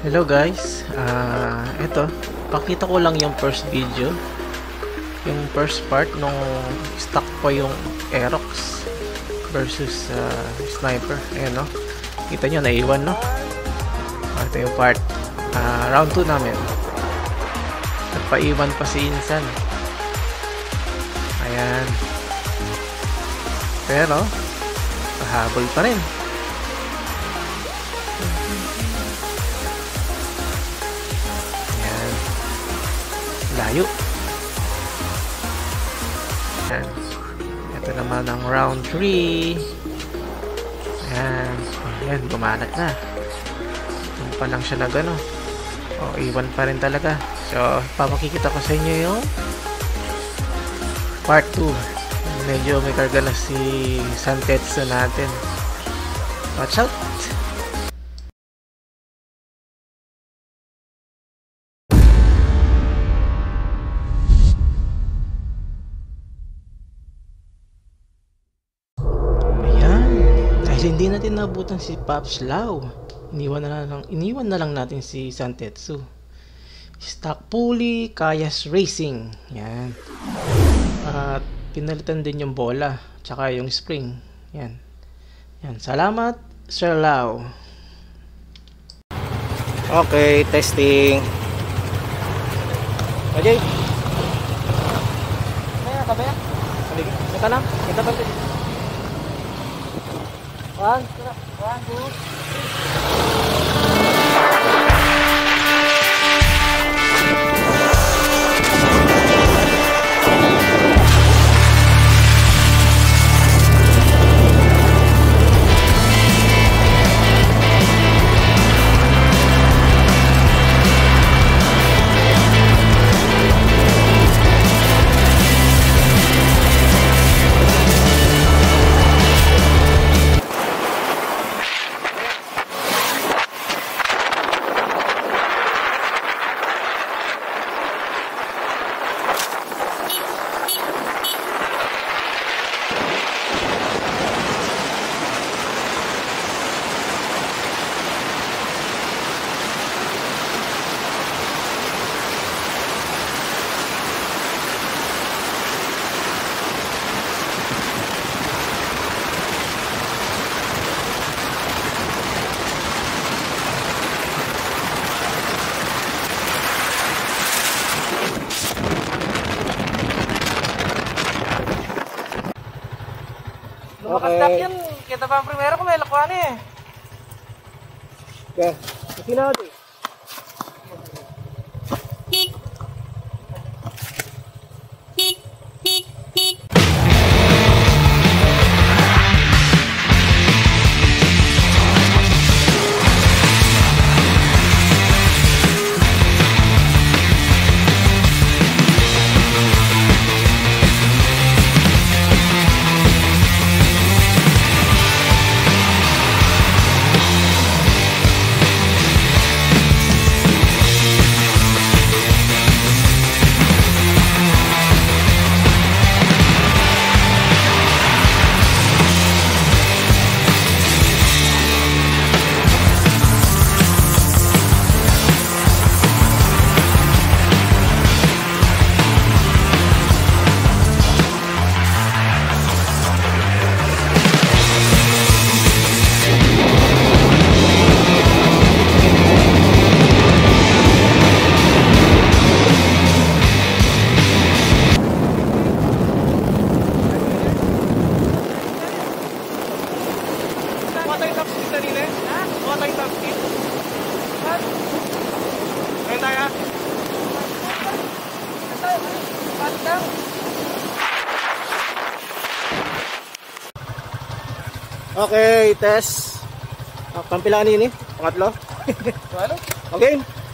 Hello guys, ito, pakita ko lang yung first video, yung first part nung stock po yung Aerox versus sniper. Ayan, no? Kita nyo, naiwan, no? Ito yung part round 2 namin. Nagpaiwan pa si Insan. Ayan, pero pahabol pa rin. Layo. Ayan. Ito naman ang round 3. Ayan. Ayan, gumanat na. Doon pa lang siya na gano. Iwan pa rin talaga. So, papakikita ko sa inyo yung part 2. Medyo may karga na si Santetsu natin. Watch out! Hindi natin nabutan si Pops Lau. Iniwan na lang natin si Santetsu. Stock Pulley, Kayas Racing. Yan. At pinalitan din yung bola, tsaka yung spring. Yan. Yan. Salamat, Sir Lau. Okay, testing. Okay. Kabaya. Kita lang. Kita pa rin. 1, 2. Makastak yun. Kita pa ang primero kung may lakuan eh. Okay. Kasi natin. Okay, test. Pampilaan ini, pangatlo. Okay.